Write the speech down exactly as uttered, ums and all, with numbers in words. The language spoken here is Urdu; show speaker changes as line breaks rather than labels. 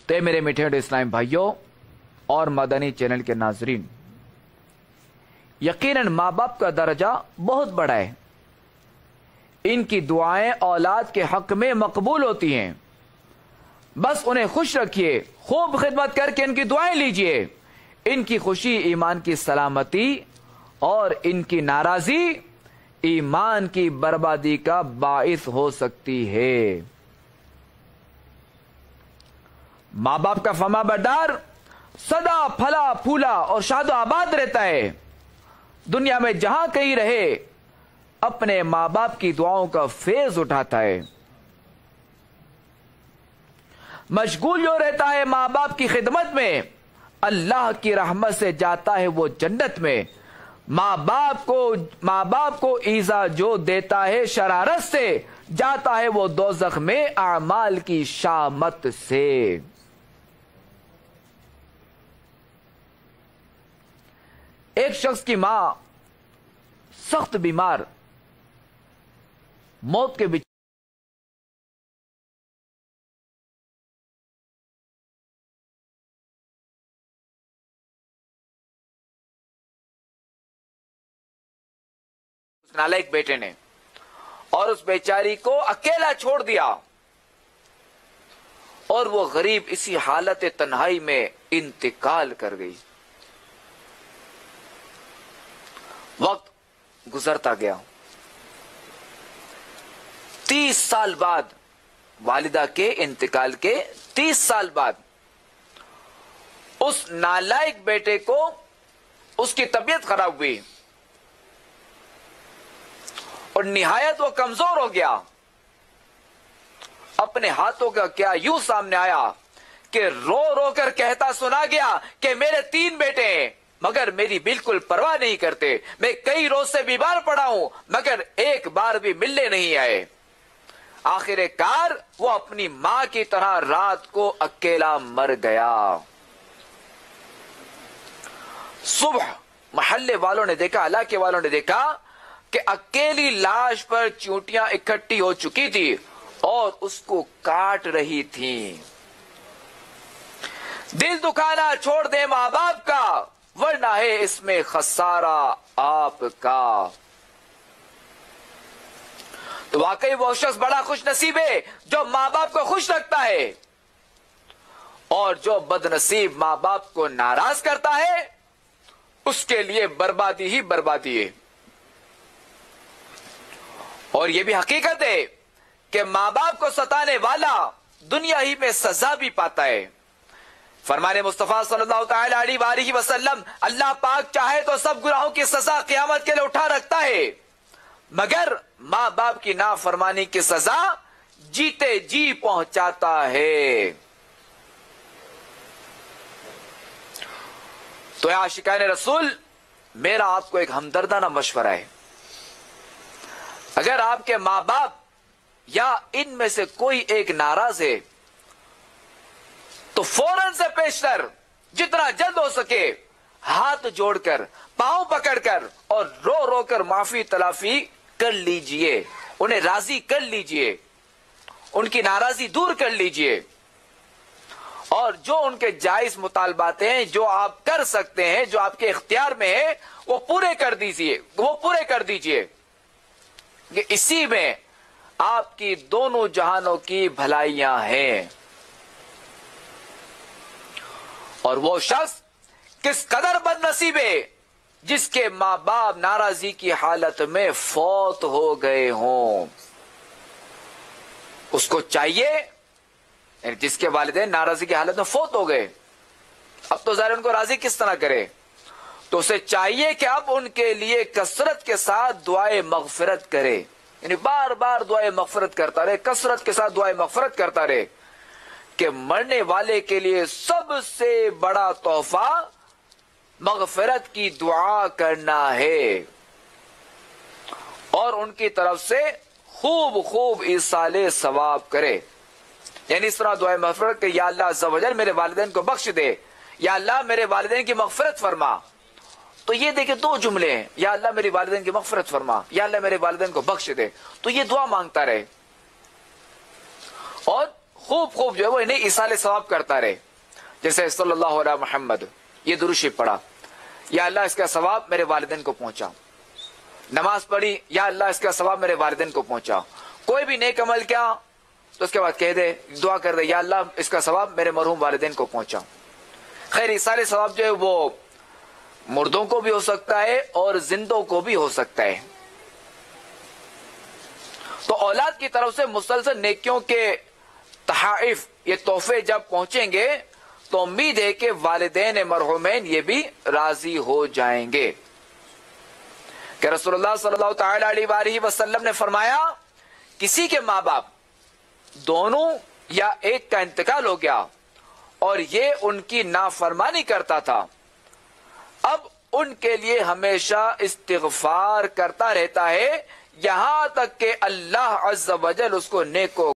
تو میرے میٹھے اسلام بھائیوں اور مدنی چینل کے ناظرین، یقیناً ماں باپ کا درجہ بہت بڑا ہے. ان کی دعائیں اولاد کے حق میں مقبول ہوتی ہیں. بس انہیں خوش رکھیے، خوب خدمت کر کے ان کی دعائیں لیجئے. ان کی خوشی ایمان کی سلامتی اور ان کی ناراضی ایمان کی بربادی کا باعث ہو سکتی ہے. ماں باپ کا فرما بردار سدا پھلا پھولا اور شاد و آباد رہتا ہے. دنیا میں جہاں کہیں رہے اپنے ماں باپ کی دعاؤں کا فیض اٹھاتا ہے. مشغول جو رہتا ہے ماں باپ کی خدمت میں، اللہ کی رحمت سے جاتا ہے وہ جنت میں. ماں باپ کو ماں باپ کو ایذا جو دیتا ہے شرارت سے، جاتا ہے وہ دوزخ میں اعمال کی شامت سے. ایک شخص کی ماں سخت بیمار، موت کے بچ نالائق بیٹے نے اور اس بیچاری کو اکیلا چھوڑ دیا، اور وہ غریب اسی حالت تنہائی میں انتقال کر گئی. وقت گزرتا گیا. تیس سال بعد، والدہ کے انتقال کے تیس سال بعد، اس نالائق بیٹے کو اس کی طبیعت خراب ہوئی اور نہایت وہ کمزور ہو گیا. اپنے ہاتھوں کا کیا یوں سامنے آیا کہ رو رو کر کہتا سنا گیا کہ میرے تین بیٹے ہیں مگر میری بالکل پرواہ نہیں کرتے. میں کئی روز سے بیمار پڑا ہوں مگر ایک بار بھی ملنے نہیں آئے. آخر کار وہ اپنی ماں کی طرح رات کو اکیلا مر گیا. صبح محلے والوں نے دیکھا، علاقے والوں نے دیکھا کہ اکیلی لاش پر چونٹیاں اکٹھی ہو چکی تھی اور اس کو کاٹ رہی تھیں. دل دکھانا چھوڑ دے ماں باپ کا، ورنہ ہے اس میں خسارہ آپ کا. تو واقعی وہ شخص بڑا خوش نصیب ہے جو ماں باپ کو خوش رکھتا ہے، اور جو بد نصیب ماں باپ کو ناراض کرتا ہے اس کے لیے بربادی ہی بربادی ہے. اور یہ بھی حقیقت ہے کہ ماں باپ کو ستانے والا دنیا ہی میں سزا بھی پاتا ہے. فرمان مصطفیٰ صلی اللہ تعالی علیہ وآلہ وسلم، اللہ پاک چاہے تو سب گناہوں کی سزا قیامت کے لیے اٹھا رکھتا ہے، مگر ماں باپ کی نافرمانی کی سزا جیتے جی پہنچاتا ہے. تو یا عاشقان رسول، میرا آپ کو ایک ہمدردانہ مشورہ ہے. اگر آپ کے ماں باپ یا ان میں سے کوئی ایک ناراض ہے تو فوراً سے پیشتر جتنا جلد ہو سکے ہاتھ جوڑ کر، پاؤں پکڑ کر اور رو رو کر معافی تلافی کر لیجئے. انہیں راضی کر لیجئے، ان کی ناراضی دور کر لیجئے، اور جو ان کے جائز مطالبات ہیں، جو آپ کر سکتے ہیں، جو آپ کے اختیار میں ہے، وہ پورے کر دیجئے وہ پورے کر دیجئے کہ اسی میں آپ کی دونوں جہانوں کی بھلائیاں ہیں. اور وہ شخص کس قدر بد نصیب ہے جس کے ماں باپ ناراضی کی حالت میں فوت ہو گئے ہوں. اس کو چاہیے، یعنی جس کے والدین ناراضی کی حالت میں فوت ہو گئے، اب تو ظاہر ان کو راضی کس طرح کرے، تو اسے چاہیے کہ اب ان کے لیے کثرت کے ساتھ دعائے مغفرت کرے. یعنی بار بار دعائے مغفرت کرتا رہے، کثرت کے ساتھ دعائے مغفرت کرتا رہے، کہ مرنے والے کے لیے سب سے بڑا تحفہ مغفرت کی دعا کرنا ہے، اور ان کی طرف سے خوب خوب ایصال ثواب کرے. یعنی اس طرح دعائے مغفرت کہ یا اللہ عز و جل میرے والدین کو بخش دے، یا اللہ میرے والدین کی مغفرت فرما. تو یہ دیکھیں دو جملے ہیں، یا اللہ میری والدین کی مغفرت فرما، یا اللہ میرے والدین کو بخش دے. تو یہ دعا مانگتا رہے اور خوب خوب جو ہے وہ انہیں ایصال ثواب کرتا رہے. جیسے صلی اللہ علیہ محمد، یہ درود شریف پڑھا، یا اللہ اس کا ثواب میرے والدین کو پہنچا. نماز پڑھی، یا اللہ اس کا ثواب میرے والدین کو پہنچا. کوئی بھی نیک عمل کیا تو اس کے بعد کہہ دے، دعا کر دے، یا اللہ اس کا ثواب میرے مرحوم والدین کو پہنچا. خیر ایصال ثواب جو ہے وہ مردوں کو بھی ہو سکتا ہے اور زندوں کو بھی ہو سکتا ہے. تو اولاد کی طرف سے مسلسل نیکیوں کے تحائف، یہ تحفے جب پہنچیں گے تو امید ہے کہ والدین مرحومین یہ بھی راضی ہو جائیں گے. کہ رسول اللہ صلی اللہ تعالی علیہ وآلہ وسلم نے فرمایا کسی کے ماں باپ دونوں یا ایک کا انتقال ہو گیا اور یہ ان کی نافرمانی کرتا تھا، اب ان کے لیے ہمیشہ استغفار کرتا رہتا ہے یہاں تک کہ اللہ عز و جل اس کو نیک